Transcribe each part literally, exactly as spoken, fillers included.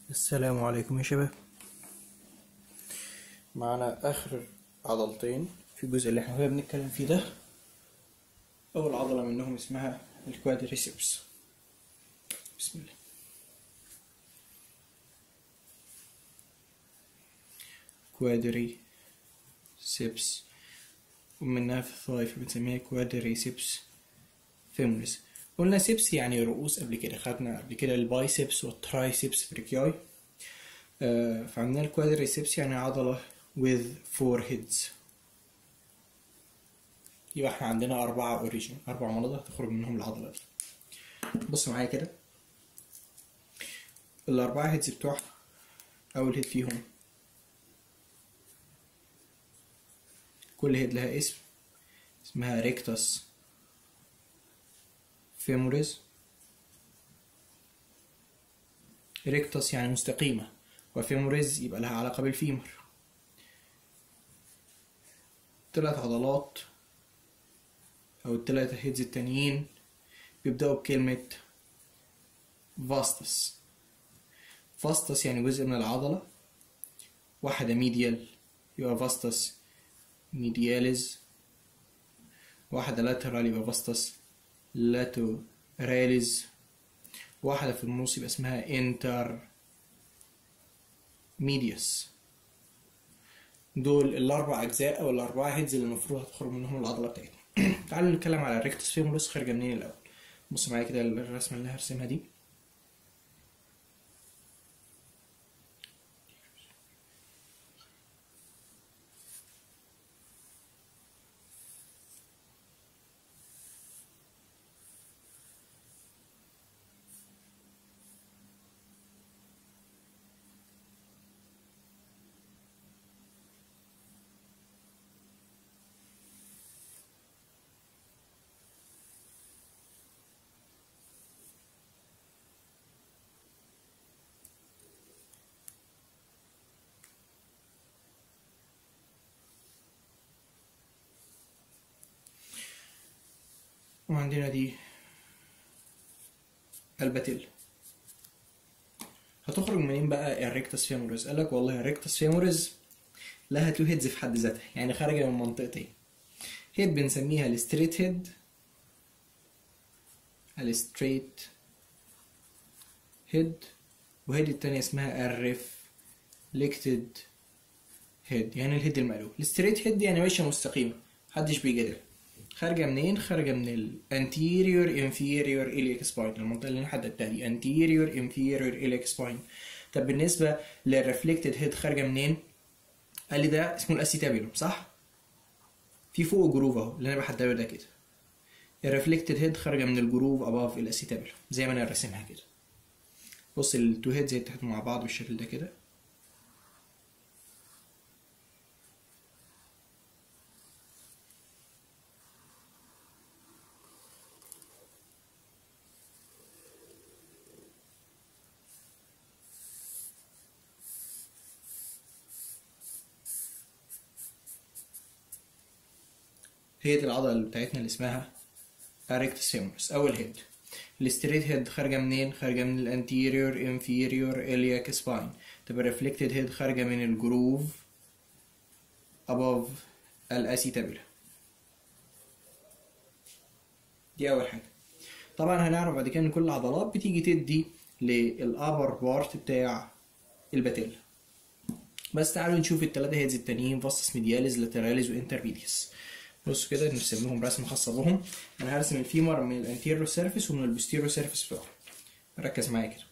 السلام عليكم يا شباب. معنا آخر عضلتين في الجزء اللي احنا بنتكلم فيه ده. أول عضلة منهم اسمها الكوادريسيبس. بسم الله. كوادريسيبس، ومنها في الثاي فبنسميها كوادريسيبس فيموريس. قلنا سيبس يعني رؤوس قبل كده، خدنا قبل كده البايسبس والترايسبس بريكياي. آه فعندنا الكوادريسيبس يعني عضلة with four heads. يبقى احنا عندنا أربعة أوريجين، أربع مناطق هتخرج منهم العضلة دي. بص معايا كده، الأربعة هيدز بتوعها، أول هيد فيهم كل هيد لها اسم، اسمها ريكتاس فيموريز. ريكتاس يعني مستقيمة، وفيموريز يبقى لها علاقة بالفيمر. تلات عضلات أو التلات هيدز التانيين بيبدأوا بكلمة فاستس. فاستس يعني جزء من العضلة، واحدة ميديال يبقى فاستس ميدياليز، واحدة لاترال يبقى فاستس لاتوراليز، واحدة في النص يبقى اسمها انتر ميديوس. دول الأربع أجزاء أو الأربع هيدز اللي المفروض هتخرج منهم العضلة بتاعتنا. تعالوا نتكلم على الريكتس فيموريس خارجة منين الأول. بص معايا كده الرسمة اللي هرسمها دي. وعندنا دي الباتيلا. هتخرج منين بقى الريكتس فيموريز؟ قالك والله الريكتس فيموريز لها تو هيدز في حد ذاتها، يعني خارجة من منطقتين. هيد بنسميها الستريت هيد، الستريت هيد، وهيد التانية اسمها الريفليكتد هيد، يعني الهيد المقلوب. الستريت هيد يعني ماشية مستقيمة، محدش بيجادل. خارجة منين؟ خارجة من ال anterior inferior iliac spine، المنطقة اللي حددتها دي anterior inferior iliac spine. طب بالنسبة للريفليكتد هيد خارجة منين؟ قال لي ده اسمه الاسيتابيولوم، صح؟ في فوق جروف اهو اللي انا بحدده ده كده. الريفليكتد هيد خارجة من الجروف above الاسيتابيولوم زي ما انا راسمها كده. بص التو هيدز يتحدوا مع بعض بالشكل ده كده. هي دي العضلة بتاعتنا اللي اسمها الريكتس فيموريس، أول هيد. الستريت هيد خارجة منين؟ خارجة من الانتيريور انفيريور إلياك سباين. طب الريفلكتد هيد خارجة من الجروف above الاسيتابيلا. دي أول حاجة. طبعا هنعرف بعد كده إن كل العضلات بتيجي تدي للأبر بارت بتاع الباتيلا. بس تعالوا نشوف التلاتة هيدز التانيين، فاستس ميدياليز لاتراليز وانترميديس. بصوا كده نرسم لهم رسمة خاصة بهم. أنا هرسم الفيمر من الانتيريور سيرفيس ومن البوستيريور سيرفيس بتوعه. ركز معايا كده.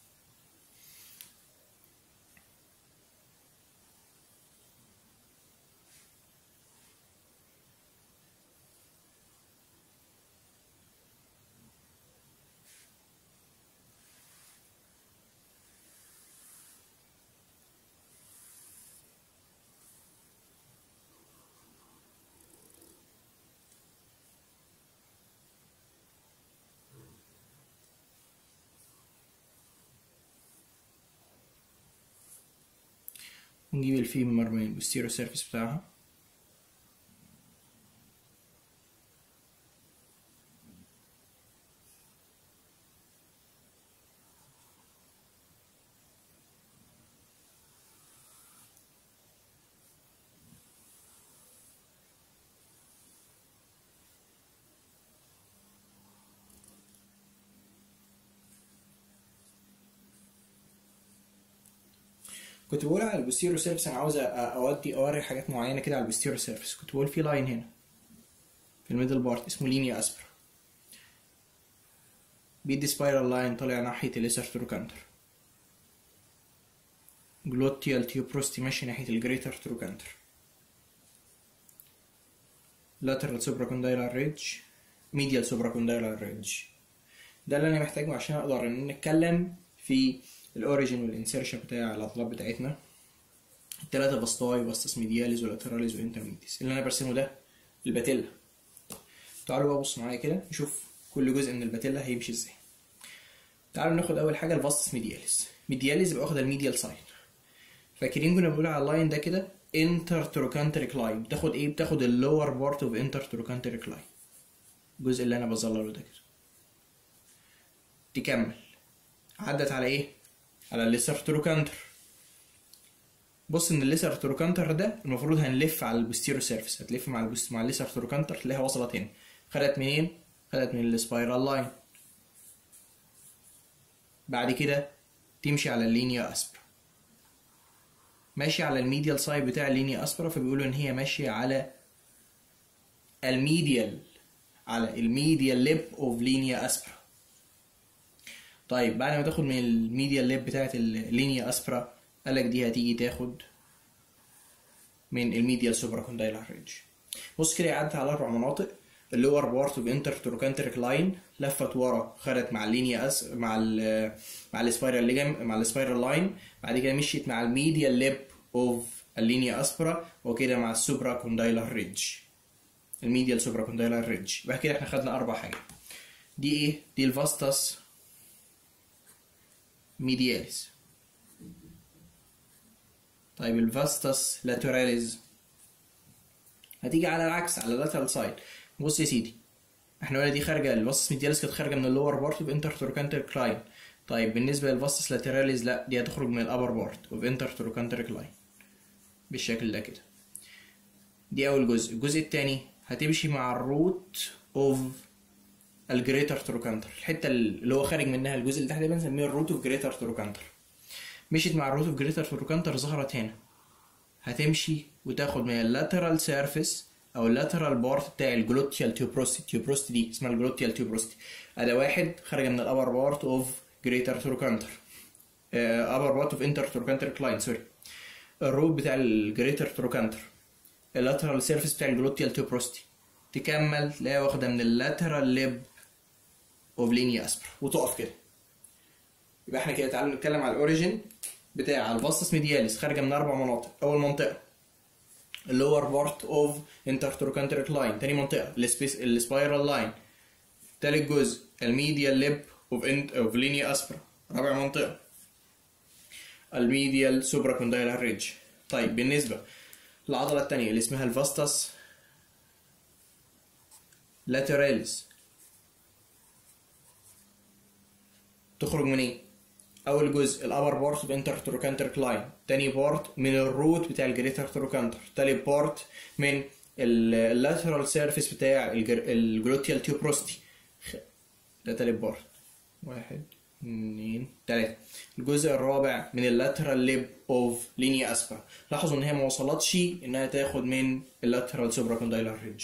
نجيب الفيمر من البوستيريور سيرفيس بتاعها. كنت بقول على البوستيريور سيرفيس، انا عاوز أ- اودي اوري حاجات معينه كده على البوستيريور سيرفيس. كنت بقول في لاين هنا في الميدل بارت اسمه لينيا اسبرا، بيدي سبايرال لاين طالع ناحيه الليسر تروكانتر، جلوتيال تيوبروستي ماشي ناحيه الجريتر تروكانتر، lateral supracondylar ridge medial supracondylar ridge. ده اللي انا محتاجه عشان اقدر ان نتكلم في الاوريجين والانسيرشن بتاع العضلات بتاعتنا، التلاتة بسطاي وبسطس ميدياليز ولاتراليز وانترميديس. اللي انا برسمه ده الباتيلا. تعالوا بقى بص معايا كده نشوف كل جزء من الباتيلا هيمشي ازاي. تعالوا ناخد اول حاجه البسطس ميدياليز. ميدياليز يبقى واخد الميديال سايد. فاكرين كنا بنقول على اللاين ده كده انتر تروكانتريك لاين، بتاخد ايه؟ بتاخد اللور بارت اوف انتر تروكانتريك لاين، الجزء اللي انا بظلله ده كده. تكمل عدت على ايه؟ على الليسر تروكانتر. بص ان الليسر تروكانتر ده المفروض هنلف على البوستيرو سيرفيس، هتلف مع البوست مع الليسر تروكانتر تلاقيها وصلت هنا. خدت منين؟ خدت من السبايرال لاين. بعد كده تمشي على اللينيا اسبرا، ماشي على الميديال سايد بتاع اللينيا اسبرا، فبيقولوا ان هي ماشيه على الميديال على الميديال ليب اوف لينيا اسبرا. طيب بعد ما تاخد من الميديال ليب بتاعت اللينيا اسبرا قالك دي هتيجي تاخد من الميديال سوبراكوندايلار ريدج. بص كده عدت على اربع مناطق. اللور بارت اوف انتر تروكانتريك لاين لفت ورا، خدت مع اللينيا اس مع ال مع السبايرال ليجم مع السبايرال لاين. بعد كده مشيت مع الميديال ليب اوف اللينيا اسبرا، وكده مع السوبراكوندايلار ريدج، الميديال سوبراكوندايلار ريدج. يبقى كده احنا خدنا اربع حاجات. دي ايه؟ دي الفاستس ميدياليس. طيب الفاستس لاتراليز هتيجي على العكس، على اللاترال سايد. بص يا سيدي، احنا قلنا دي خارجه، الفاستس ميدياليس كانت خارجه من اللور بارت اوف انتر تروكانتريك لاين. طيب بالنسبه للفاستس لاتراليز لا، دي هتخرج من الابر بارت اوف انتر تروكانتريك لاين بالشكل ده كده. دي اول جزء. الجزء الثاني هتمشي مع الروت اوف الجريتر تروكانتر، الحته اللي هو خارج منها الجزء اللي تحت ده بنسميه الروت اوف جريتر تروكانتر. مشيت مع الروت اوف جريتر تروكانتر ظهرت هنا، هتمشي وتاخد من اللاترال سيرفيس او اللاترال بارت بتاع الجلوتيال تيوبروستي. التيوبروستي دي اسمها الجلوتيال تيوبروستي. ادي واحد خارجه من الابر بارت اوف جريتر تروكانتر، ابر بارت اوف انتر تروكانتر لاين سوري. الروت بتاع الجريتر تروكانتر، اللاترال سيرفيس بتاع الجلوتيال تيوبروستي، تكمل تلاقيها واخده من اللاترال ليب اوف لينيا اسبرا وتقف كده. يبقى احنا كده تعالوا نتكلم على الاوريجين بتاع الفاستس ميدياليس. خارجه من اربع مناطق. اول منطقه اللور بارت اوف انتر تروكانتريك لاين، تاني منطقه السبايرال لاين، تالت جزء الميديال ليب اوف انت اوف لينيا اسبرا، رابع منطقه الميديال سوبراكوندايلار ريدج. طيب بالنسبه للعضله الثانيه اللي اسمها الفاستس لاتراليس، تخرج من ايه؟ اول جزء الابر بارت اوف انتر تروكانتريك لاين، تاني بارت من الروت بتاع الجريتر تروكانتر، تالت بارت من اللاترال سيرفيس بتاع الجلوتيال تيوبروستي. ده تالت بارت، واحد اتنين تلاته. الجزء الرابع من اللاترال ليب اوف لينيا اسبرا. لاحظوا ان هي ما وصلتش انها تاخد من اللاترال سوبراكوندايلار ريدج.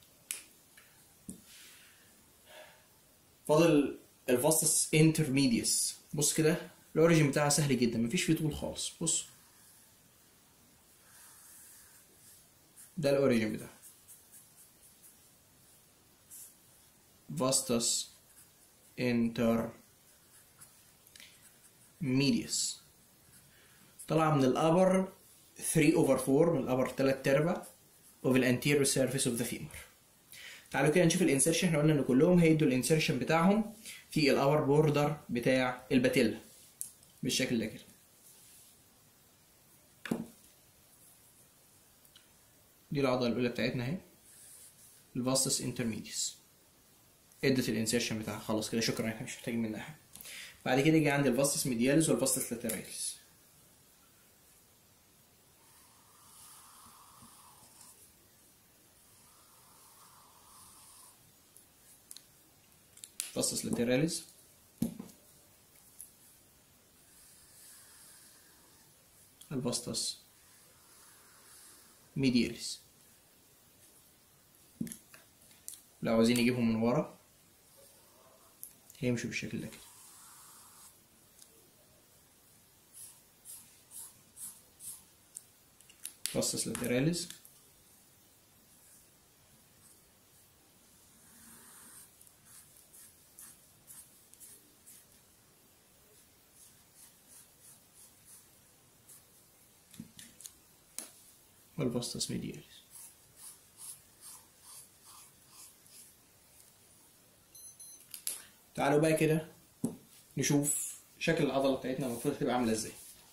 فاضل الفاستس انترميديس. بص كده الاوريجين بتاعها سهل جدا، مفيش فيه طول خالص. بص ده الاوريجين بتاعها، فاستس انتر ميديس. طلع من الابر ثلاثة over أربعة، من الابر تلات ارباع of the anterior surface of the femur. تعالوا كده نشوف الانسيرشن. احنا قلنا ان كلهم هيدوا الانسيرشن بتاعهم في الابر بوردر بتاع الباتيلا بالشكل ده كده. دي العضله الاولى بتاعتنا اهي، الفاستس انترميديس. ادت الانسيرشن بتاعها خلاص كده، شكرا، احنا مش محتاجين منها حاجه. بعد كده يجي عندي الفاستس ميدياليس والفاستس لاتراليس. فاستس لاتراليس الفاستس ميدياليس. لو عاوزين نجيبهم من ورا هيمشوا بالشكل ده كده. فاستس لاتراليز، والفاستس ميدياليس. تعالوا بقى كده نشوف شكل العضلة بتاعتنا المفروض تبقى عاملة ازاي.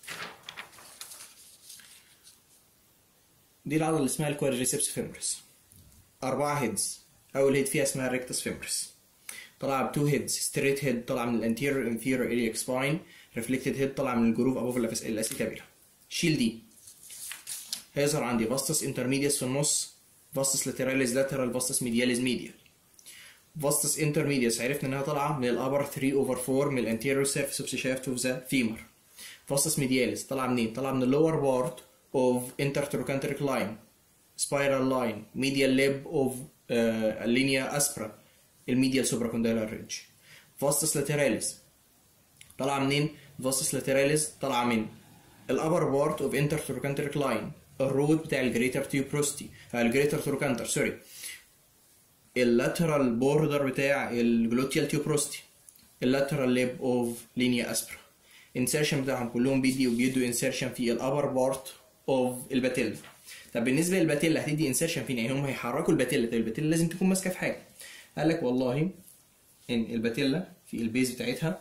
دي العضلة اللي اسمها الكوادريسبس فيمورس، أربعة هيدز. أول هيد فيها اسمها الريكتس فيمورس، طالعة بتو هيدز، ستريت هيد طالعة من الانتيريور انفيريور إلياك سباين، ريفلكتد هيد طالعة من الجروف أبوف الأسيتابيلا. شيل دي، هيظهر عندي فاستس انترميديس في النص، فاستس لاتراليز لاترال، فاستس ميدياليز ميديال. فاستس انترميديس عرفنا انها طالعه من الابر ثلاثة اوفر أربعة من الانتيريور سيرفيس اوف شافت اوف ذا فيمر. فاستس ميدياليس طالعه منين؟ طالعه من اللور بارت اوف انترتروكانتريك لاين، سبايرال لاين، ميديال ليب اوف اللينيا اسبرا، الميديال سوبراكوندايلر ريدج. فاستس لاتراليس طالعه منين؟ فاستس لاتراليس طالعه من الابر بارت اوف انترتروكانتريك لاين، الرود بتاع الجريتر تيوبروستي، الجريتر تروكانتر سوري، اللاترال بوردر بتاع الجلوتيال تيوبروستي، اللاترال ليب اوف لينيا اسبرا. انسيرشن بتاعهم كلهم بيدي وبيدوا انسيرشن في الابر بارت اوف الباتيلا. طب بالنسبه للباتيلا هتدي انسيرشن فين؟ يعني هم هيحركوا الباتيلا، طب الباتيلا لازم تكون ماسكه في حاجه. قال لك والله ان الباتيلا في البيز بتاعتها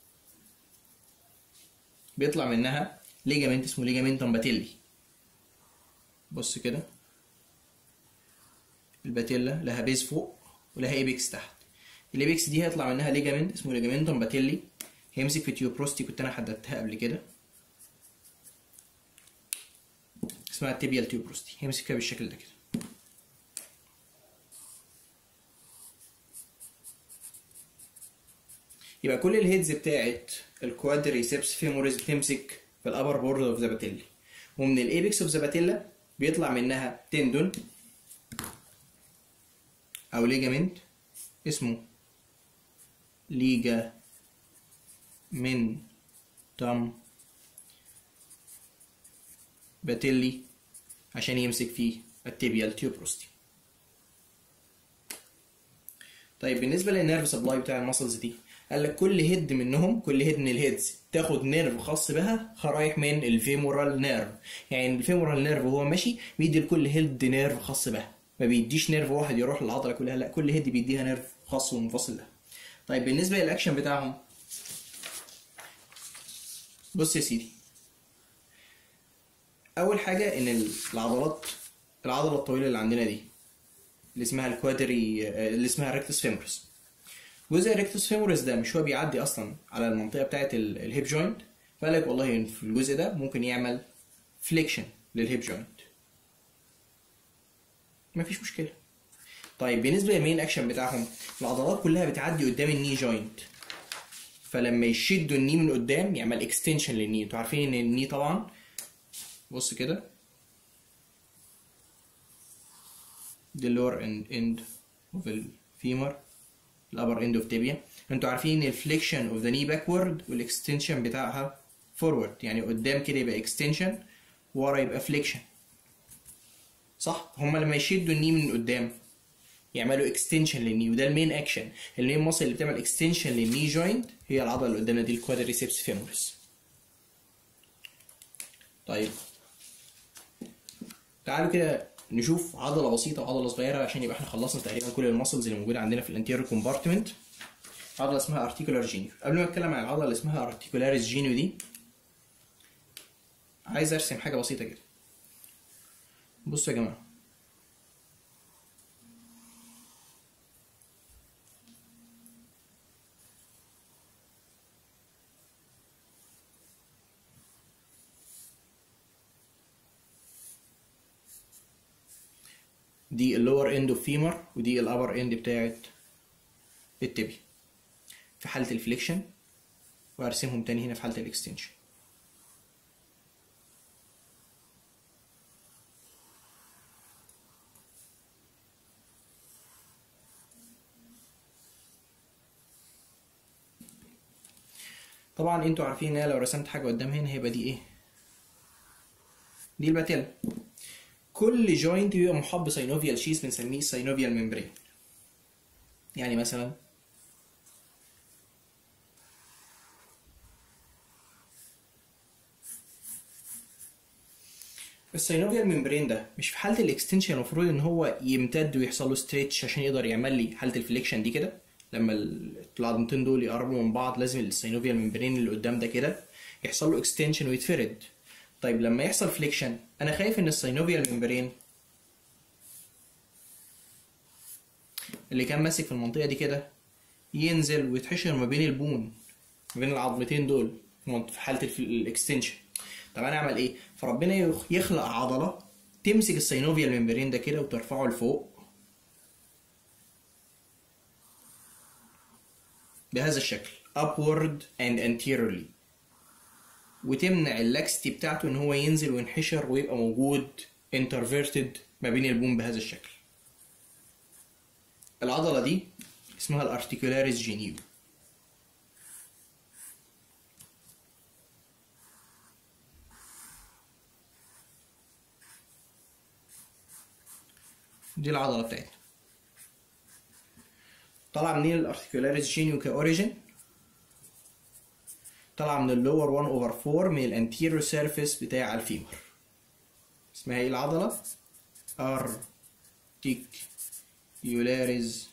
بيطلع منها ليجامنت اسمه ليجامنتم باتيلي. بص كده، الباتيلا لها بيز فوق ولها ايبكس تحت. الايبكس دي هيطلع منها ليجامنت اسمه ليجامنتم باتيلي، هيمسك في تيوبروستي كنت انا حددتها قبل كده اسمها التيبيال تيوبروستي، هيمسك فيها بالشكل ده كده. يبقى كل الهيدز بتاعت الكوادريسبس فيموريس بتمسك في الابر بورد اوف ذا باتيلي، ومن الايبكس اوف ذا باتيلا بيطلع منها تندون او ليجامنت اسمه ليجا من تام باتيلي عشان يمسك فيه التيبيال تيوبروستي. طيب بالنسبه للنيرف سبلاي بتاع المسلز دي، قال لك كل هيد منهم، كل هيد من الهيدز تاخد نيرف خاص بها رايح من الفيمورال نيرف. يعني الفيمورال نيرف وهو ماشي بيدي لكل هيد نيرف خاص بها، ما بيديش نيرف واحد يروح للعضله كلها، لا كل هيد بيديها نيرف خاص ومنفصل لها. طيب بالنسبه للاكشن بتاعهم، بص يا سيدي، اول حاجه ان العضلات، العضله الطويله اللي عندنا دي اللي اسمها الكوادري، اللي اسمها ريكتس فيمورس، جزء الريكتس فيمورس ده مش هو بيعدي اصلا على المنطقه بتاعه الهيب جوينت؟ فقال لك والله في الجزء ده ممكن يعمل فليكشن للهيب جوينت، مفيش مشكله. طيب بالنسبه للمين اكشن بتاعهم، العضلات كلها بتعدي قدام الني جوينت، فلما يشدوا الني من قدام يعمل اكستنشن للني. انتوا عارفين ان الني طبعا، بص كده، دي اللور اند اوف الفيمر، الابر اند اوف تيبيا. انتوا عارفين ان الفليكشن اوف ذا ني باكورد والاكستنشن بتاعها فورورد، يعني قدام كده يبقى اكستنشن، ورا يبقى فليكشن، صح؟ هما لما يشدوا الني من قدام يعملوا اكستنشن للني، وده المين اكشن. المين ماسل اللي بتعمل اكستنشن للني جوينت هي العضله اللي قدامنا دي، الكوادريسبس فيمورس. طيب تعالوا كده نشوف عضله بسيطه وعضله صغيره عشان يبقى احنا خلصنا تقريبا كل الماسلز اللي موجوده عندنا في الانتيريور كومبارتمنت. عضله اسمها ارتيكولار جينيو. قبل ما اتكلم عن العضله اللي اسمها ارتيكولاريس جينيو دي، عايز ارسم حاجه بسيطه كده. بصوا يا جماعه، دي اللور اند اوف فيمر ودي الابر اند بتاعت التبي في حاله الفليكشن، وارسمهم تاني هنا في حاله الاكستنشن. طبعا انتوا عارفين ان انا لو رسمت حاجه قدام هنا هيبقى دي ايه؟ دي الباتيلا. كل جوينت بيبقى محاط بساينوفيال شيث بنسميه الساينوفيال ممبرين. يعني مثلا الساينوفيال ممبرين ده مش في حاله الاكستنشن المفروض ان هو يمتد ويحصل له ستريتش عشان يقدر يعمل لي حاله الفليكشن دي كده، لما العظمتين دول يقربوا من بعض لازم الساينوفيال ممبرين اللي قدام ده كده يحصل له اكستنشن ويتفرد. طيب لما يحصل فليكشن انا خايف ان الساينوفيال ممبرين اللي كان ماسك في المنطقه دي كده ينزل ويتحشر ما بين البون، ما بين العظمتين دول في حاله الاكستنشن. طب انا اعمل ايه؟ فربنا يخلق عضله تمسك الساينوفيال ممبرين ده كده وترفعه لفوق بهذا الشكل upward and anteriorly، وتمنع اللاكستي بتاعته ان هو ينزل وينحشر ويبقى موجود introverted ما بين البون بهذا الشكل. العضله دي اسمها الارتيكولاريس جينيو. دي العضله بتاعتنا. طالعه منين الارتيكولاريس جينيو كاوريجين؟ طالعه من اللور واحد اوفر أربعة من الانتيريور سيرفيس بتاع الفيمر. اسمها ايه العضله؟ ارتيكولاريس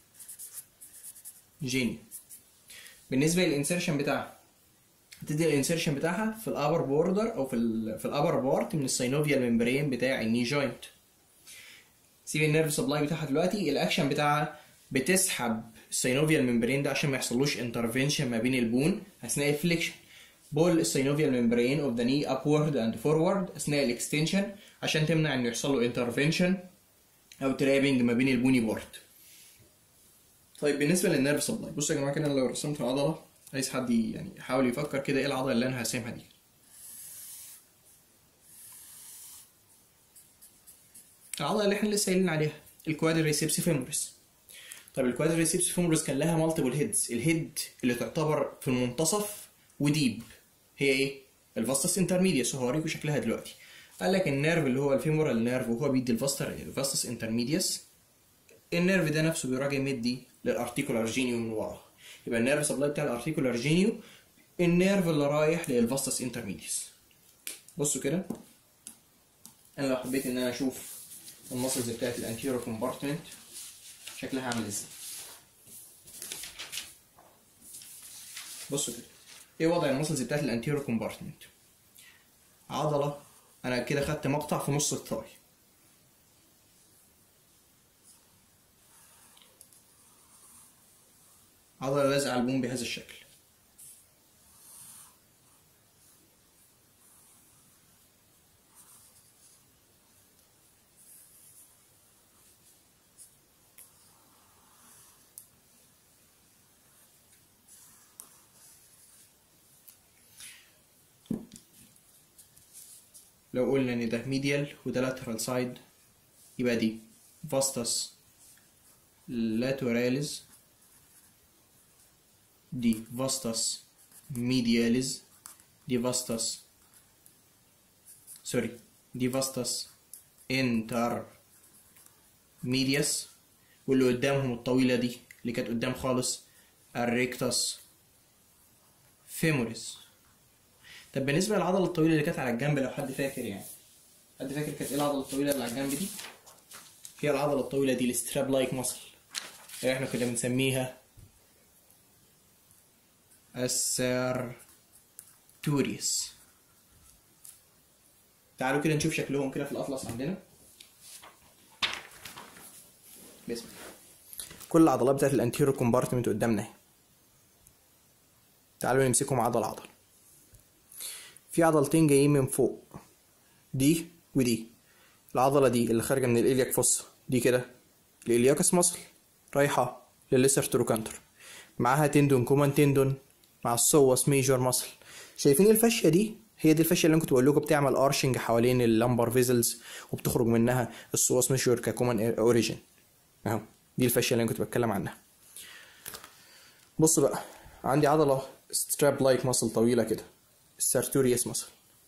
جينيو. بالنسبه للانسيرشن بتاعها هتدي الانسيرشن بتاعها في الابر بوردر او في ال في الابر بارت من الساينوفيال ممبرين بتاع الني جوينت. سيب النيرف سبلاي بتاعها دلوقتي. الاكشن بتاعها بتسحب الساينوفيال ممبرين ده عشان ما يحصلوش انترفنشن ما بين البون اثناء الفليكشن. بول الساينوفيال ممبرين اوف ذا ني ابورد اند فورورد اثناء الاكستنشن عشان تمنع انه يحصل له انترفنشن او ترابنج ما بين البوني بورد. طيب بالنسبه للنيرف سبلاي، بصوا يا جماعه كده، لو رسمت عضله عايز حد يعني يحاول يفكر كده ايه العضله اللي انا هرسمها دي. العضله اللي احنا لسه قايلين عليها الكوادريسيبس فيموريس. طيب الكوادريسيبس فيموريس كان لها مالتيبل هيدز. الهيد اللي تعتبر في المنتصف وديب هي ايه؟ الفاستس انترميديوس، وهوريكم شكلها دلوقتي. قال لك النيرف اللي هو الفيمورال نيرف وهو بيدي الفاستس انترميديوس، النيرف ده نفسه بيراجع مدي للارتيكولار جينيو من ورا. يبقى النيرف سبلاي بتاع الارتيكولار جينيو النيرف اللي رايح للفاستس انترميديوس. بصوا كده، انا لو حبيت ان انا اشوف المسلز بتاعت الانتيريور كومبارتمنت شكلها عامل ازاي. بصوا كده، ايه وضع المسلز بتاعت الانتيريور كومبارتمنت؟ عضله انا كده خدت مقطع في نص الثاي، عضله لازقه على البون بهذا الشكل. لو قلنا ان ده ميديال وده لاترال سايد يبقى دي فاستس لاتراليز، دي فاستس ميدياليز، دي فاستس سوري دي فاستس انتر ميدياس، واللي قدامهم الطويلة دي اللي كانت قدام خالص الريكتس فيموريس. طب بالنسبة للعضلة الطويلة اللي كانت على الجنب، لو حد فاكر يعني حد فاكر كانت ايه العضلة الطويلة اللي على الجنب دي؟ هي العضلة الطويلة دي الستراب لايك ماسل اللي احنا كنا بنسميها السيرتوريوس. تعالوا كده نشوف شكلهم كده في الأطلس عندنا. بسم الله. كل العضلات بتاعت الانتيريور كومبارتمنت قدامنا اهي. تعالوا نمسكهم عضلة عضلة. في عضلتين جايين من فوق، دي ودي. العضلة دي اللي خارجة من الإلياك فوسا دي كده الإلياكس ماسل رايحة للليسر تروكانتر، معاها تندون كومان تندون مع السوس ميجور ماسل. شايفين الفاشية دي؟ هي دي الفاشية اللي انا كنت بقول لكم بتعمل ارشنج حوالين اللامبر فيزلز وبتخرج منها السوس ميجور ككومان اوريجين. اهو دي الفاشية اللي انا كنت بتكلم عنها. بص بقى، عندي عضلة ستراب لايك ماسل طويله كده، السارتوريوس ماسل.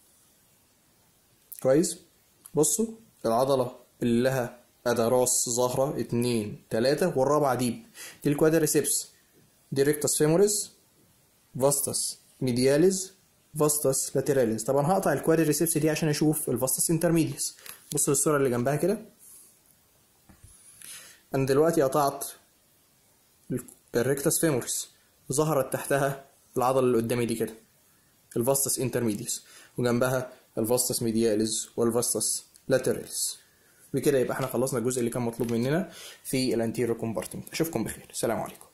كويس. بصوا العضله اللي لها ادي راس ظاهره اتنين تلاته والرابعه ديب، دي الكوادريسيبس، دي ريكتس فيموريس، فاستس ميدياليز، فاستس لاتراليز. طبعا هقطع الكوادريسيبس دي عشان اشوف الفاستس انترميديس. بصوا للصوره اللي جنبها كده، انا دلوقتي قطعت الريكتس فيموريس، ظهرت تحتها العضله اللي قدامي دي كده الفاستس انترميديس، وجنبها الفاستس ميدياليز والفاستس لاتراليز. بكده يبقى احنا خلصنا الجزء اللي كان مطلوب مننا في الانتيريور كومبارتمنت. اشوفكم بخير، سلام عليكم.